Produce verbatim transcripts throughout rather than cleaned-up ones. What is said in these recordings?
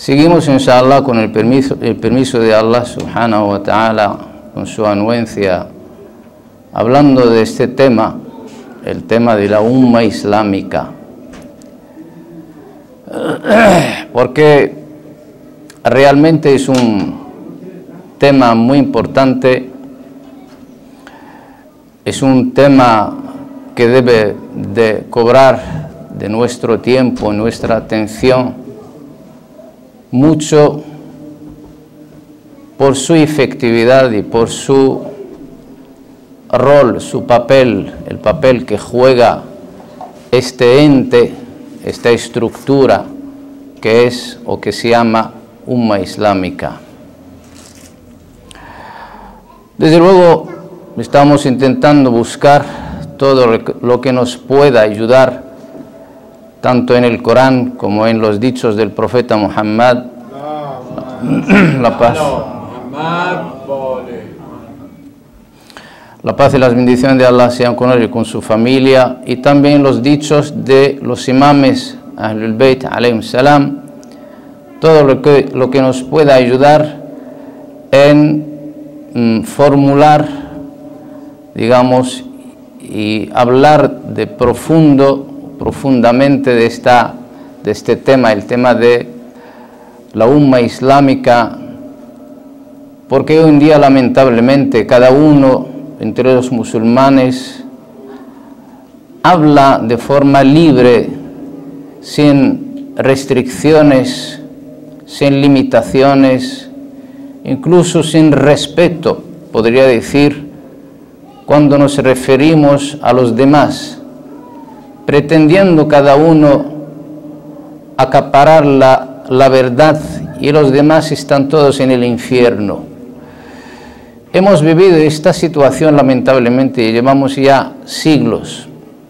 Seguimos, inshallah, con el permiso, el permiso de Allah subhanahu wa ta'ala, con su anuencia, hablando de este tema, el tema de la umma islámica. Porque realmente es un tema muy importante, es un tema que debe de cobrar de nuestro tiempo, nuestra atención, mucho por su efectividad y por su rol, su papel, el papel que juega este ente, esta estructura que es o que se llama umma islámica. Desde luego estamos intentando buscar todo lo que nos pueda ayudar, tanto en el Corán como en los dichos del profeta Muhammad, la paz, la paz y las bendiciones de Allah sean con él y con su familia, y también los dichos de los imames Ahlul Bayt alayhim salam, todo lo que, lo que nos pueda ayudar en mm, formular, digamos, y hablar de profundo profundamente de, esta, de este tema, el tema de la umma islámica, porque hoy en día lamentablemente cada uno entre los musulmanes habla de forma libre, sin restricciones, sin limitaciones, incluso sin respeto, podría decir, cuando nos referimos a los demás, pretendiendo cada uno acaparar la, la verdad, y los demás están todos en el infierno. Hemos vivido esta situación lamentablemente y llevamos ya siglos,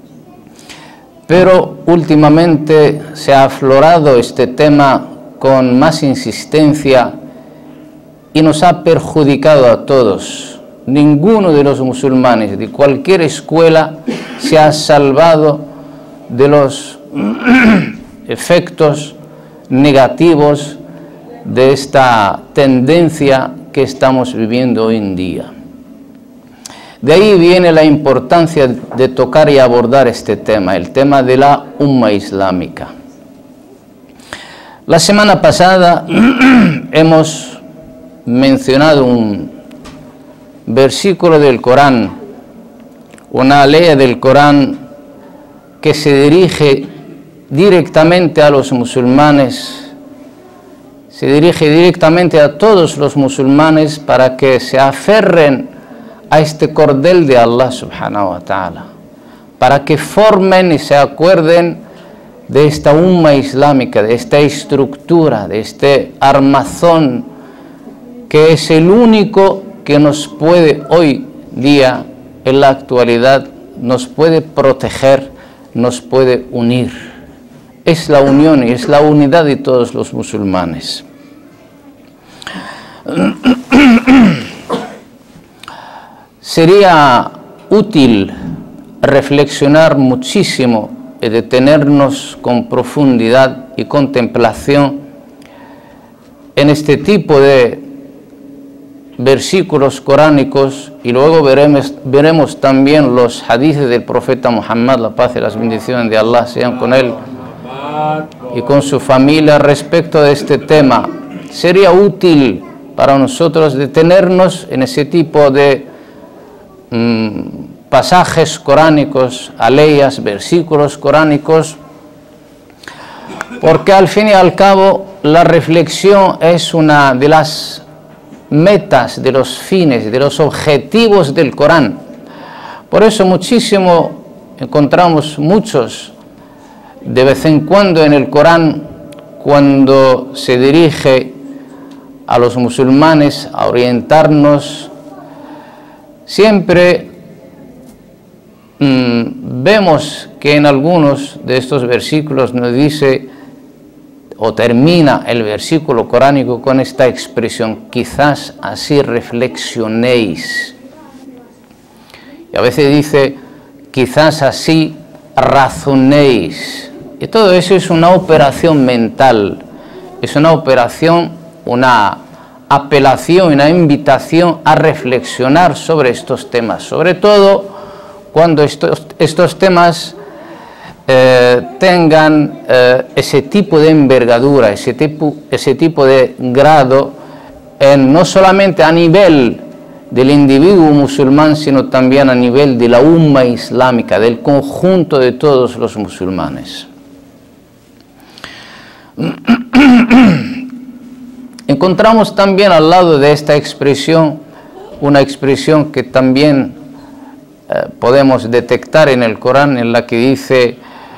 pero últimamente se ha aflorado este tema con más insistencia y nos ha perjudicado a todos. Ninguno de los musulmanes de cualquier escuela se ha salvado de los efectos negativos de esta tendencia que estamos viviendo hoy en día. De ahí viene la importancia de tocar y abordar este tema, el tema de la umma islámica. La semana pasada hemos mencionado un versículo del Corán, una ley del Corán que se dirige directamente a los musulmanes, se dirige directamente a todos los musulmanes para que se aferren a este cordel de Allah subhanahu wa ta'ala, para que formen y se acuerden de esta umma islámica, de esta estructura, de este armazón que es el único que nos puede hoy día, en la actualidad, nos puede proteger, nos puede unir. Es la unión y es la unidad de todos los musulmanes. Sería útil reflexionar muchísimo y detenernos con profundidad y contemplación en este tipo de versículos coránicos, y luego veremos, veremos también los hadices del profeta Muhammad, la paz y las bendiciones de Allah sean con él y con su familia respecto de este tema. Sería útil para nosotros detenernos en ese tipo de mmm, pasajes coránicos, aleyas, versículos coránicos, porque al fin y al cabo la reflexión es una de las metas, de los fines, de los objetivos del Corán. Por eso muchísimo encontramos muchos de vez en cuando en el Corán, cuando se dirige a los musulmanes a orientarnos, siempre mmm, vemos que en algunos de estos versículos nos dice o termina el versículo coránico con esta expresión: quizás así reflexionéis. Y a veces dice: quizás así razonéis. Y todo eso es una operación mental, es una operación, una apelación, una invitación a reflexionar sobre estos temas, sobre todo cuando estos, estos temas eh, tengan eh, ese tipo de envergadura, ese tipo, ese tipo de grado, en, no solamente a nivel del individuo musulmán, sino también a nivel de la umma islámica, del conjunto de todos los musulmanes. Encontramos también al lado de esta expresión una expresión que también eh, podemos detectar en el Corán, en la que dice: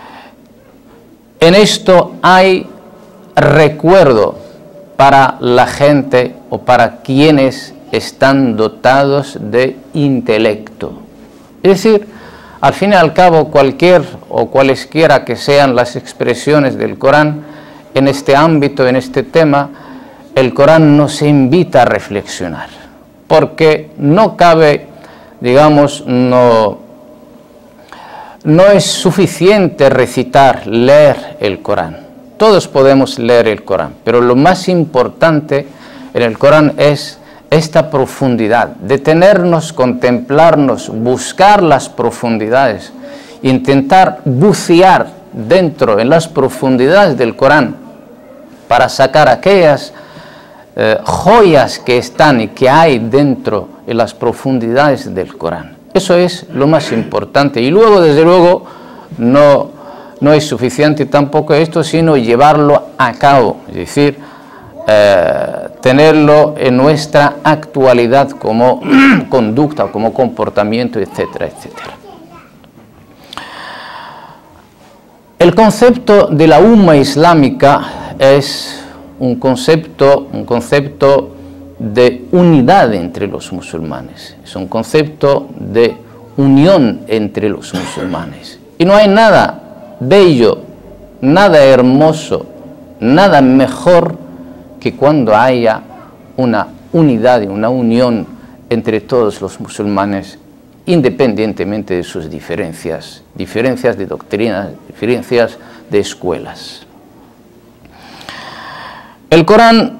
en esto hay recuerdo para la gente o para quienes están dotados de intelecto. Es decir, al fin y al cabo, cualquier o cualesquiera que sean las expresiones del Corán en este ámbito, en este tema, el Corán nos invita a reflexionar, porque no cabe, digamos, no, no es suficiente recitar, leer el Corán. Todos podemos leer el Corán, pero lo más importante en el Corán es esta profundidad, detenernos, contemplarnos, buscar las profundidades, intentar bucear dentro, en las profundidades del Corán, para sacar aquellas eh, joyas que están y que hay dentro en las profundidades del Corán. Eso es lo más importante. Y luego, desde luego, no, no es suficiente tampoco esto, sino llevarlo a cabo, es decir, eh, tenerlo en nuestra actualidad como conducta, como comportamiento, etcétera, etcétera. El concepto de la umma islámica es un concepto, un concepto de unidad entre los musulmanes, es un concepto de unión entre los musulmanes. Y no hay nada bello, nada hermoso, nada mejor que cuando haya una unidad y una unión entre todos los musulmanes, independientemente de sus diferencias, diferencias de doctrinas, diferencias de escuelas. El Corán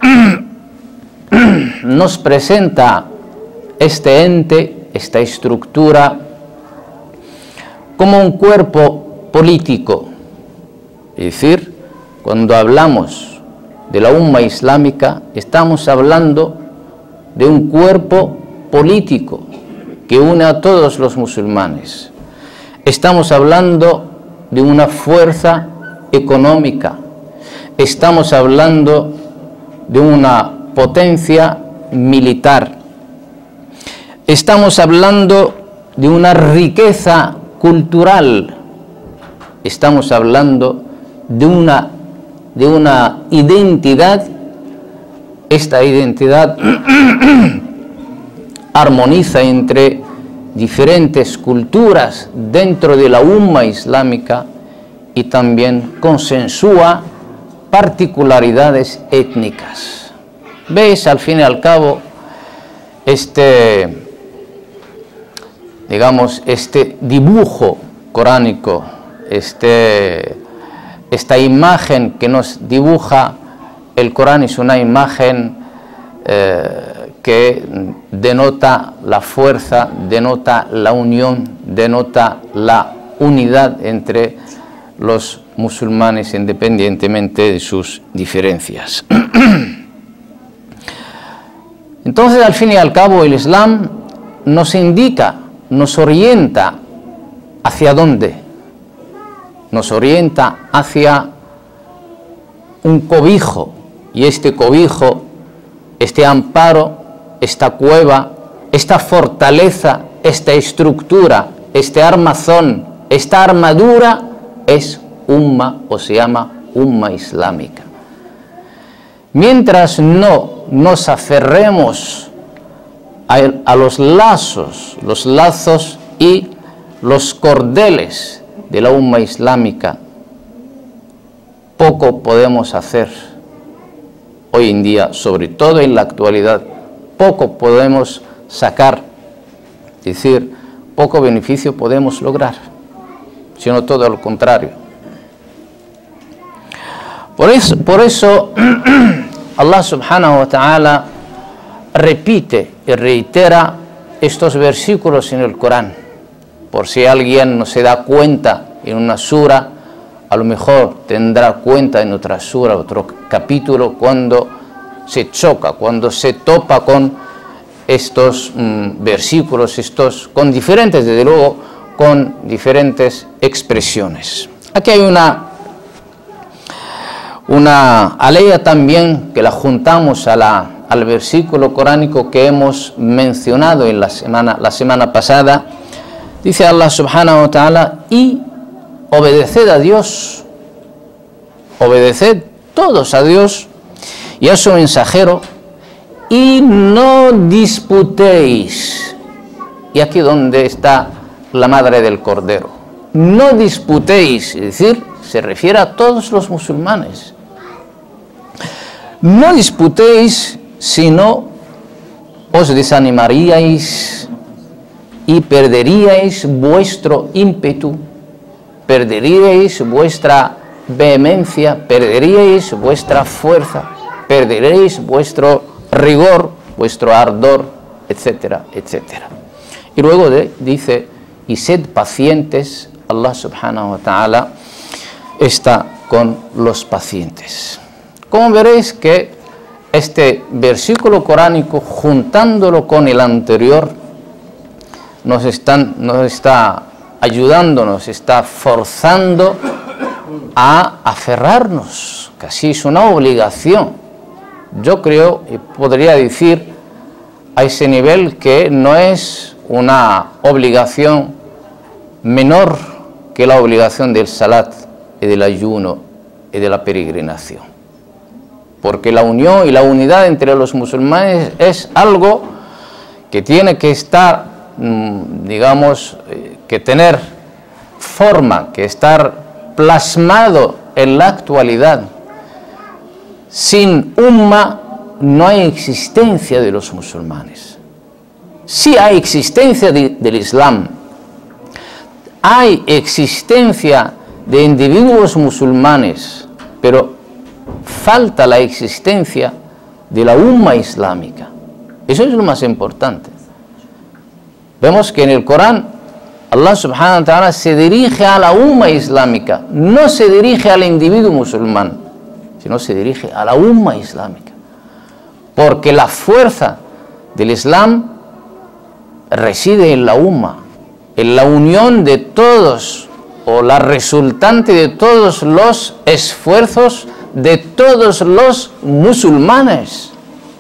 nos presenta este ente, esta estructura, como un cuerpo político. Es decir, cuando hablamos de la umma islámica, estamos hablando de un cuerpo político que une a todos los musulmanes. Estamos hablando de una fuerza económica. Estamos hablando de una potencia militar. Estamos hablando de una riqueza cultural. Estamos hablando de una, de una identidad. Esta identidad armoniza entre diferentes culturas dentro de la umma islámica y también consensúa particularidades étnicas. ¿Veis? Al fin y al cabo, este, digamos, este dibujo coránico, este, esta imagen que nos dibuja el Corán es una imagen eh, que denota la fuerza, denota la unión, denota la unidad entre los musulmanes independientemente de sus diferencias. Entonces, al fin y al cabo, el Islam nos indica, nos orienta hacia dónde, nos orienta hacia un cobijo, y este cobijo, este amparo, esta cueva, esta fortaleza, esta estructura, este armazón, esta armadura es umma, o se llama umma islámica. Mientras no nos aferremos a, a los lazos, los lazos y los cordeles de la umma islámica, poco podemos hacer hoy en día, sobre todo en la actualidad, poco podemos sacar, es decir, poco beneficio podemos lograr, sino todo lo contrario. Por eso, por eso Allah subhanahu wa ta'ala repite y reitera estos versículos en el Corán. Por si alguien no se da cuenta en una sura, a lo mejor tendrá cuenta en otra sura, otro capítulo, cuando se choca, cuando se topa con estos mmm, versículos, estos, con diferentes, desde luego, con diferentes expresiones. Aquí hay una, una alea también que la juntamos a la, al versículo coránico que hemos mencionado en la semana, la semana pasada. Dice Allah subhanahu wa ta'ala, y obedeced a Dios, obedeced todos a Dios y a su mensajero, y no disputéis. Y aquí donde está la madre del cordero. No disputéis, es decir, se refiere a todos los musulmanes. No disputéis, sino os desanimaríais y perderíais vuestro ímpetu, perderíais vuestra vehemencia, perderíais vuestra fuerza, perderéis vuestro rigor, vuestro ardor, etcétera, etcétera. Y luego de, dice, y sed pacientes. Allah subhanahu wa ta'ala está con los pacientes. Como veréis que este versículo coránico, juntándolo con el anterior, nos, están, nos está ayudando, nos está forzando a aferrarnos, casi es una obligación. Yo creo, y podría decir, a ese nivel que no es una obligación menor que la obligación del salat y del ayuno y de la peregrinación. Porque la unión y la unidad entre los musulmanes es algo que tiene que estar, digamos, que tener forma, que estar plasmado en la actualidad. Sin umma no hay existencia de los musulmanes. Sí hay existencia de, del Islam, hay existencia de individuos musulmanes, pero falta la existencia de la umma islámica. Eso es lo más importante. Vemos que en el Corán Allah subhanahu wa ta'ala se dirige a la umma islámica, no se dirige al individuo musulmán, sino se dirige a la umma islámica. Porque la fuerza del Islam reside en la umma, en la unión de todos, o la resultante de todos los esfuerzos de todos los musulmanes.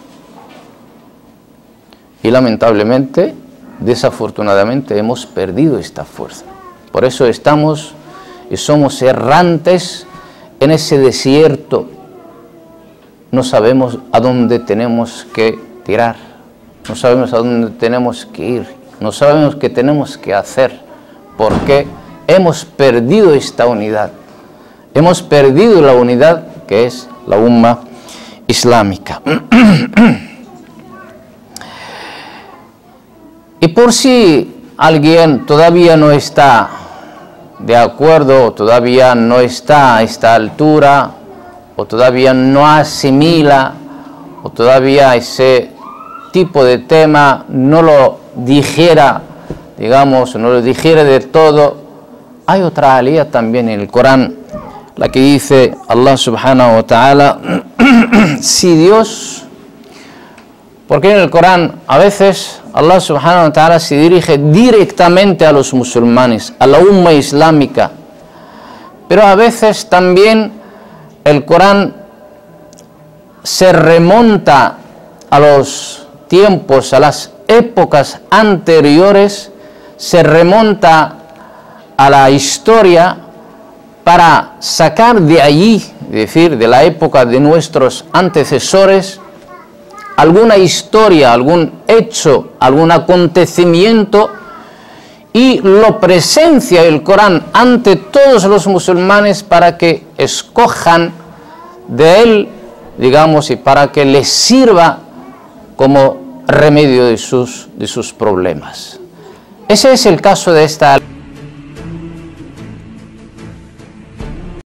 Y lamentablemente, desafortunadamente, hemos perdido esta fuerza. Por eso estamos y somos errantes en ese desierto. No sabemos a dónde tenemos que tirar, no sabemos a dónde tenemos que ir, no sabemos qué tenemos que hacer, porque hemos perdido esta unidad, hemos perdido la unidad que es la umma islámica. Y por si alguien todavía no está de acuerdo, todavía no está a esta altura, o todavía no asimila, o todavía ese tipo de tema no lo dijera, digamos, no lo dijera de todo, hay otra alía también en el Corán, la que dice Allah subhanahu wa ta'ala, si Dios, porque en el Corán a veces Allah subhanahu wa ta'ala se dirige directamente a los musulmanes, a la umma islámica, pero a veces también el Corán se remonta a los tiempos, a las épocas anteriores, se remonta a la historia para sacar de allí, es decir, de la época de nuestros antecesores, alguna historia, algún hecho, algún acontecimiento, y lo presencia el Corán ante todos los musulmanes para que escojan de él, digamos, y para que les sirva como remedio de sus, de sus problemas. Ese es el caso de esta